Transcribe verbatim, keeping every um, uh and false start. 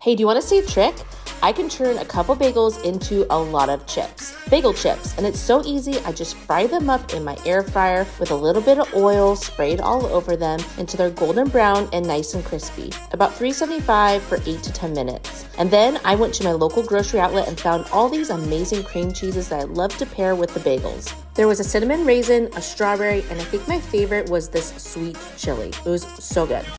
Hey, do you want to see a trick? I can turn a couple bagels into a lot of chips, bagel chips, and it's so easy. I just fry them up in my air fryer with a little bit of oil sprayed all over them until they're golden brown and nice and crispy. About three seventy-five for eight to ten minutes. And then I went to my local grocery outlet and found all these amazing cream cheeses that I love to pair with the bagels. There was a cinnamon raisin, a strawberry, and I think my favorite was this sweet chili. It was so good.